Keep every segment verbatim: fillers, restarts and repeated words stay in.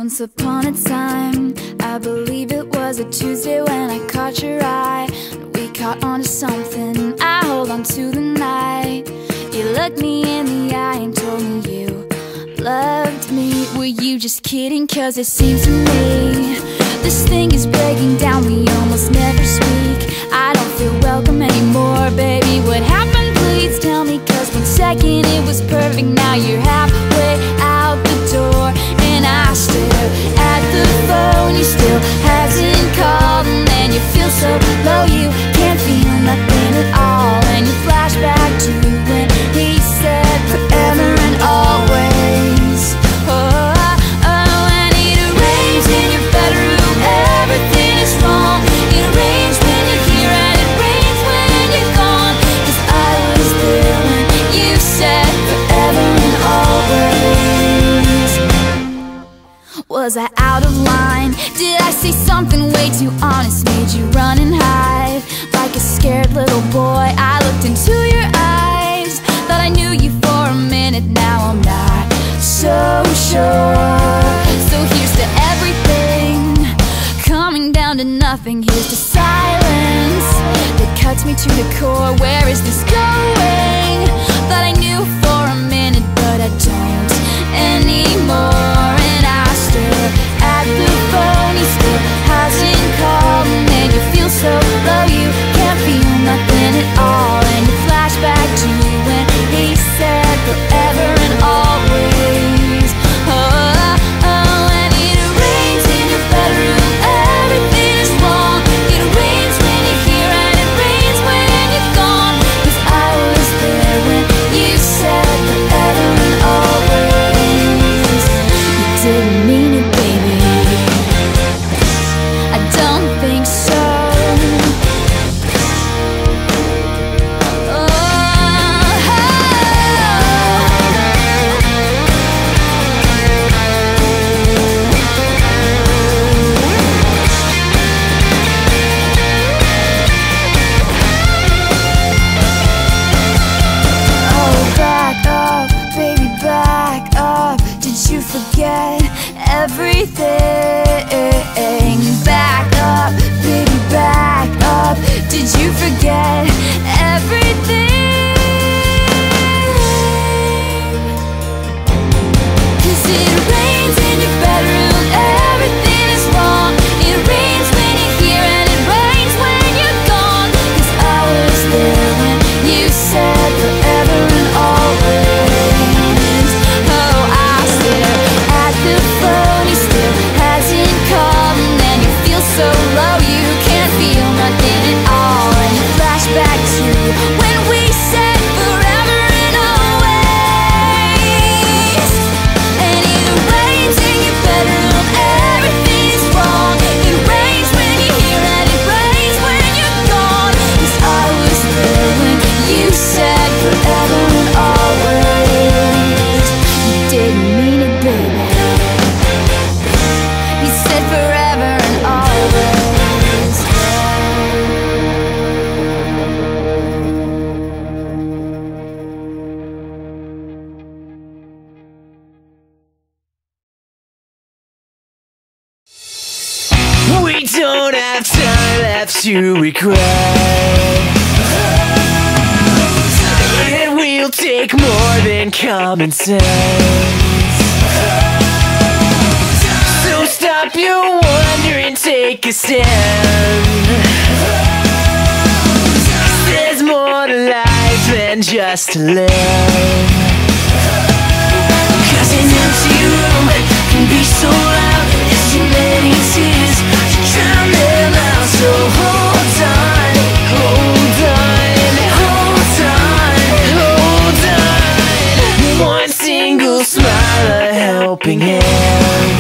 Once upon a time, I believe it was a Tuesday when I caught your eye. We caught on to something, I hold on to the night. You looked me in the eye and told me you loved me. Were you just kidding? Cause it seems to me this thing is breaking down, we almost never speak. I don't feel welcome anymore, baby, what happened? Please tell me, cause one second it was perfect, now you're halfway out the door. And I stare at the phone, you still hasn't called. And then you feel so low, you can't feel nothing at all. And you flash back to when he said forever and always. Oh, oh, and it rains in your bedroom, everything is wrong. It rains when you're here and it rains when you're gone. Cause I was there when you said forever and always. Was I out of line? Did I say something way too honest? Made you run and hide like a scared little boy. I looked into your eyes, thought I knew you for a minute. Now I'm not so sure. So here's to everything coming down to nothing. Here's to silence that cuts me to the core. Where is this going? Thought I knew for a minute, but I don't anymore. And I stare at the phone, he still hasn't called. And then you feel so low, you can't feel nothing at all. And you flash back to when he said forever and always. Oh, oh, and it rains in your bedroom, everything is wrong. It rains when you're here and it rains when you're gone. Cause I was there when you said forever and always. You didn't mean it, baby, I don't think so. Oh, back up, baby, back up. Did you forget everything? Back up, baby, back up. Did you forget everything? Cause it rains in your bedroom, everything is wrong. It rains when you're here and it rains when you're gone. Cause I was there when you said forever and always. Oh, I stare at the phone, he still hasn't called. And then you feel so low, you can't feel nothing at all. And you flash back to when we said forever and always. And it rains in your bedroom, everything is wrong. It rains when you're here and it rains when you're gone. Cause I was there when you said forever and always. You didn't mean it, baby, you said forever and always. We don't have time left to regret. It will take more than common sense. So stop your wonder and take a stand. There's more to life than just to live. Cause an empty room can be so loud, there's too many tears to drown them out. So hold on, hold on, hold on, hold on. One single smile, a helping hand.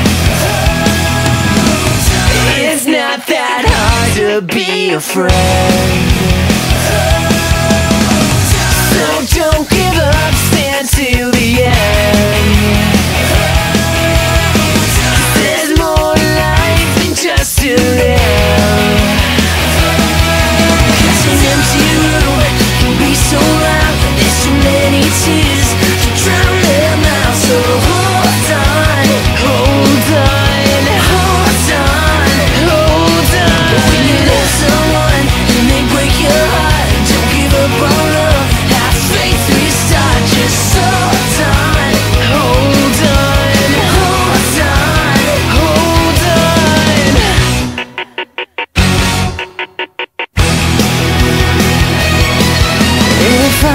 It's not that hard to be a friend. So don't give up, stand till the end. There's more to life than just to live. Cause an empty room can be so loud, there's too many tears to drown them out. So hold on, hold on.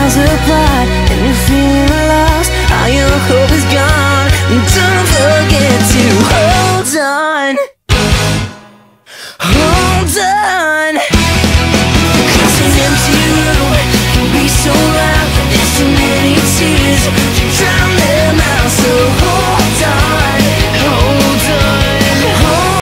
miles apart, and you're feeling